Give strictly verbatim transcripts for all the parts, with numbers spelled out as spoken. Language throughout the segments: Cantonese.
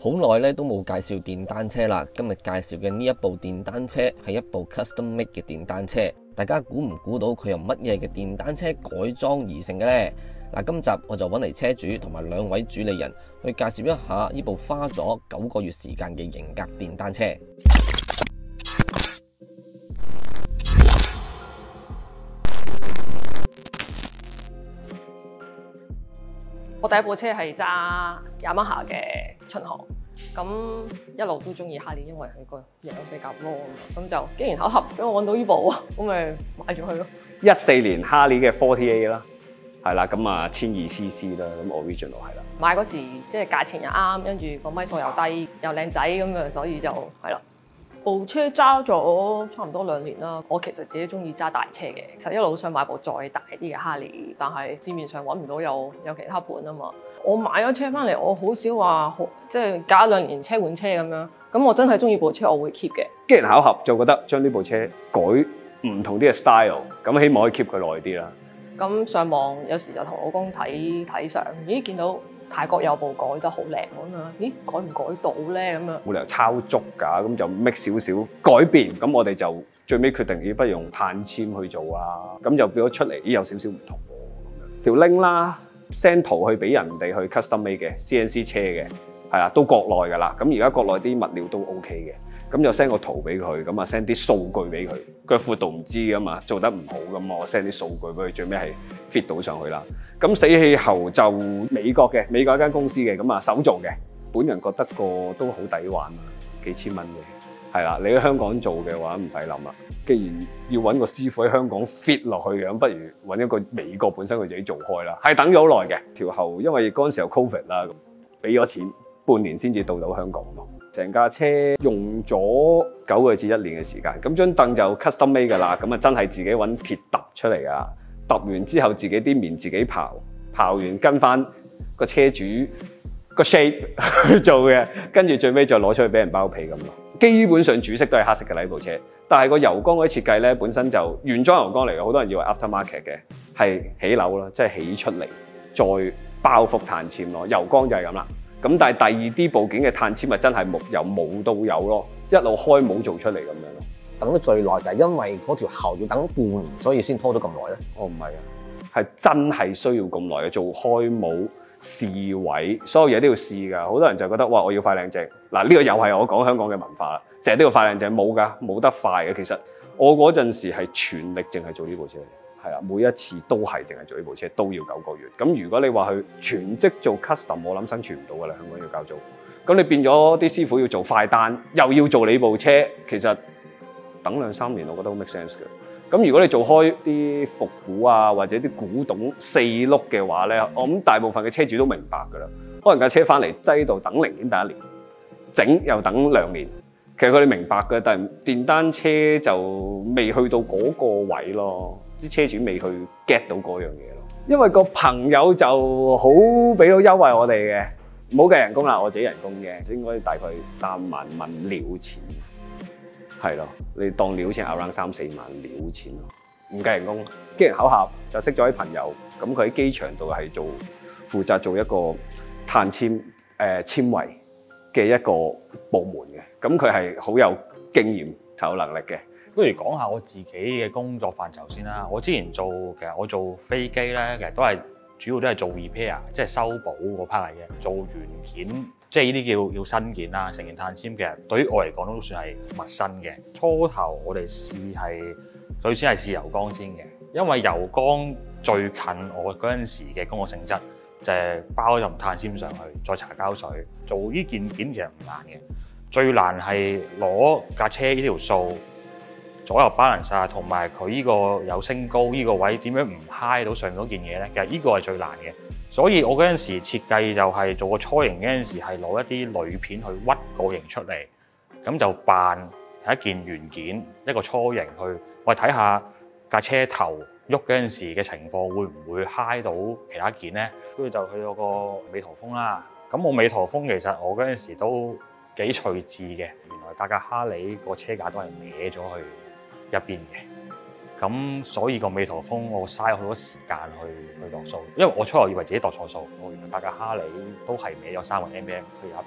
好耐咧都冇介紹電單車啦，今日介紹嘅呢一部電單車係一部 custom made 嘅電單車，大家估唔估到佢由乜嘢嘅電單車改裝而成嘅呢？嗱，今集我就揾嚟車主同埋兩位主理人去介紹一下呢部花咗九個月時間嘅型格電單車。 我第一部車係揸雅馬哈嘅巡航，咁一路都中意哈利，因為佢個樣比較 raw 咁，咁就機緣巧合俾我揾到呢部，咁咪買咗佢咯。 一四年哈利嘅 四十八 啦，係啦，咁啊千二 C C 啦，咁 original 係啦。 買嗰時即係價錢又啱，跟住個米數又低，又靚仔咁啊，所以就係啦。部車揸咗差唔多兩年啦。我其實自己中意揸大車嘅，其實一路想買部再大啲嘅哈利，但係市面上揾唔到有有其他款啊嘛。我買咗車翻嚟，我好少話即係隔一兩年車換車咁樣。咁我真係中意部車，我會 keep 嘅。 機緣巧合就覺得將呢部車改唔同啲嘅 style，咁希望可以 keep 佢耐啲啦。 咁上網有時就同老公睇睇相，咦見到泰國有部改得好靚咁啊！咦改唔改到咧咁樣？冇理由抄足㗎，咁就 make 少少改變。咁我哋就最尾決定，咦不如用碳纖去做啊！咁就變咗出嚟，咦有少少唔同喎。條 link 啦 ，send 圖去俾人哋去 custom made 嘅 C N C 車嘅，係啦，都國內㗎啦。咁而家國內啲物料都 OK 嘅。咁就 send 個圖俾佢，咁啊 send 啲數據俾佢，佢闊度唔知㗎嘛，做得唔好咁，我 send 啲數據俾佢，最尾係 fit 到上去啦。咁死氣喉就美國嘅，美國一間公司嘅，咁啊手做嘅，本人覺得個都好抵玩啊，幾千蚊嘅，係啦，你喺香港做嘅話唔使諗啦。既然要揾個師傅喺香港 fit 落去嘅，咁不如揾一個美國本身佢自己做開啦。係等咗好耐嘅條喉，因為嗰陣時候 Covid 啦，俾咗錢半年先至到到香港咯。成架車用咗九個至一年嘅時間，咁張凳就 custom made 㗎啦，咁啊真係自己揾鐵揼出嚟㗎，揼完之後自己啲面自己刨，刨完跟翻個車主個 shape 去做嘅，跟住最尾再攞出去俾人包皮咁咯。基本上主色都係黑色嘅呢部車，但係個油缸嗰啲設計咧本身就原裝油缸嚟嘅，好多人以為 aftermarket 嘅，係起樓啦，即係起出嚟再包覆碳纖咯，油缸就係咁啦。咁但係第二啲部件嘅碳纖咪真係由冇到有咯，一路開冇做出嚟咁樣咯。 等得最耐就係因為嗰條喉要等半年，所以先拖咗咁耐咧。 哦，唔係啊，係真係需要咁耐嘅，做開冇試位，所有嘢都要試㗎。好多人就覺得哇，我要快靚正。嗱，呢個又係我講香港嘅文化啦，成日都要快靚正，冇㗎，冇得快嘅。其實我嗰陣時係全力淨係做呢部車。係啦，每一次都係淨係做呢部車，都要九個月。咁如果你話去全職做 custom， 我諗生存唔到㗎啦，香港要交租。咁你變咗啲師傅要做快單，又要做你部車，其實等兩三年，我覺得好 make sense 嘅。咁如果你做開啲復古啊，或者啲古董四碌嘅話咧，我諗大部分嘅車主都明白㗎啦。可能架車翻嚟擠度等零件等一年，整又等兩年。其實佢哋明白嘅，但係電單車就未去到嗰個位咯。啲車主未去 get 到嗰樣嘢咯，因為個朋友就好俾到優惠我哋嘅，唔好計人工啦，我自己人工嘅，應該大概三萬蚊料錢，係咯，你當料錢 around 三四萬料錢咯，唔計人工。機緣巧合就識咗啲朋友，咁佢喺機場度係做負責做一個碳纖誒纖維嘅一個部門嘅，咁佢係好有經驗、有能力嘅。 不如講下我自己嘅工作範疇先啦。我之前做其實我做飛機咧，其實都係主要都係做 repair，即係修補嗰 part 嚟嘅。做原件，即係呢啲叫要新件啦。成件碳纖其實對於我嚟講都算係陌生嘅。初頭我哋試係首先係試油缸先嘅，因為油缸最近我嗰陣時嘅工作性質就係包咗層碳纖上去，再搽膠水。做呢件件其實唔難嘅，最難係攞架車呢條數。左右 balance 啊，同埋佢呢個有升高呢個位點樣唔揩到上面嗰件嘢咧？其實呢個係最難嘅，所以我嗰陣時設計就係做個初型嗰陣時係攞一啲鋁片去屈個型出嚟，咁就扮係一件原件一個初型去，我睇下架車頭喐嗰陣時嘅情況會唔會揩到其他件咧？跟住就去到個美圖風啦。咁我美圖風其實我嗰陣時都幾趣致嘅，原來架架哈利個車架都係歪咗去一邊嘅，咁所以個美圖風我嘥咗好多時間去去度數，因為我初頭以為自己度錯數，我原來架架哈利都係歪咗三個 mm 去一邊嘅。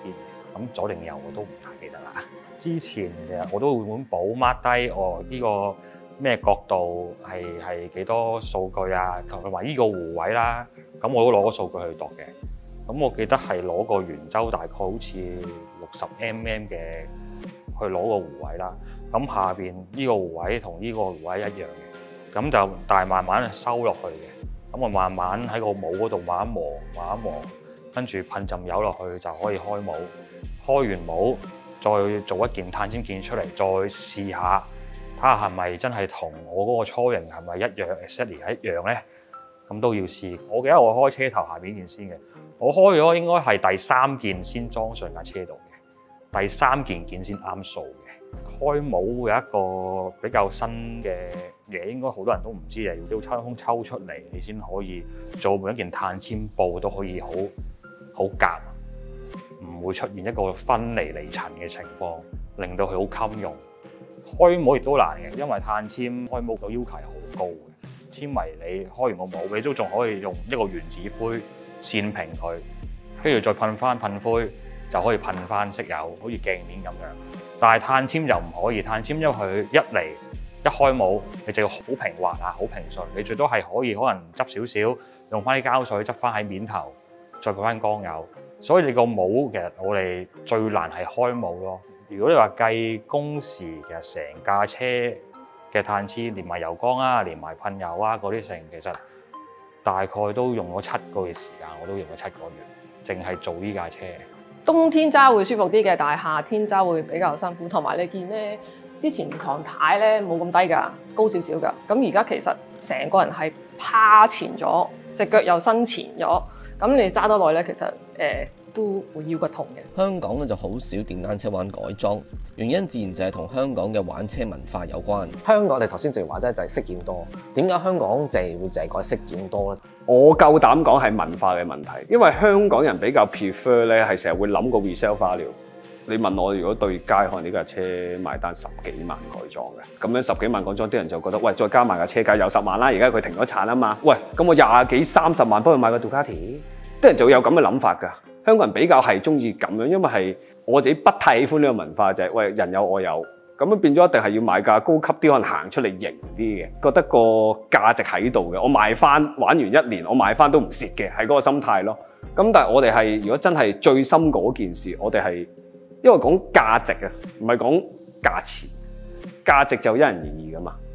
咁左定右我都唔太記得啦。之前嘅我都會本簿 mark 低哦，呢、這個咩角度係係幾多數據啊，同埋呢個弧位啦，咁我都攞個數據去度嘅。咁我記得係攞個圓周大概好似六十 mm 嘅去攞個弧位啦。咁下邊呢個弧位同呢個弧位一樣嘅，咁就但係慢慢收落去嘅。咁我慢慢喺個帽嗰度慢慢磨，慢慢磨，跟住噴浸油落去就可以開帽。開完帽再做一件碳纖件出嚟，再試下睇下係咪真係同我嗰個初型係咪一樣 exactly 一樣咧？咁都要試。我記得我開車頭下邊件先嘅。我開咗應該係第三件先裝上架車度嘅，第三件件先啱數嘅。開帽有一個比較新嘅嘢，應該好多人都唔知嘅，要啲抽風抽出嚟，你先可以做每一件碳纖布都可以好好夾，唔會出現一個分離離塵嘅情況，令到佢好襟用。開帽亦都難嘅，因為碳纖開帽嘅要求係好高嘅。纖維你開完個帽，你都仲可以用一個原子灰線平佢，跟住再噴翻噴灰，就可以噴翻色油，好似鏡面咁樣。但係碳纖就唔可以，碳纖因為佢一嚟一開帽，你就要好平滑啊，好平順。你最多係可以可能執少少，用翻啲膠水執翻喺面頭，再配翻光油。所以你個帽其實我哋最難係開帽咯。如果你話計工時，其實成架車嘅碳纖連埋油缸啊，連埋噴油啊嗰啲成，其實大概都用咗七個月時間，我都用咗七個月，淨係做呢架車。 冬天揸會舒服啲嘅，但係夏天揸會比較辛苦。同埋你見咧，之前唐太咧冇咁低㗎，高少少㗎。咁而家其實成個人係趴前咗，隻腳又伸前咗。咁你揸得耐咧，其實誒、呃、都會腰骨痛嘅。 香港咧就好少電單車玩改裝，原因自然就係同香港嘅玩車文化有關。 香港你頭先正如話齋就係飾件多，點解香港淨係會淨係改飾件多咧？ 我夠膽講係文化嘅問題，因為香港人比較 prefer 咧係成日會諗個 resale value。你問我如果對街可能呢架車賣單十幾萬改裝嘅，咁樣十幾萬改裝啲人就覺得喂，再加埋架車價有十萬啦，而家佢停咗產啊嘛，喂，咁我廿幾三十萬幫佢買個杜卡迪，啲人就會有咁嘅諗法㗎。香港人比較係中意咁樣，因為係我自己不太喜歡呢個文化，就係、是、喂人有我有，咁樣變咗一定係要買架高級啲，可能行出嚟型啲嘅，覺得個價值喺度嘅，我賣翻玩完一年，我賣翻都唔蝕嘅，係嗰個心態咯。咁但係我哋係如果真係最深嗰件事，我哋係因為講價值啊，唔係講價錢，價值就因人而異㗎嘛。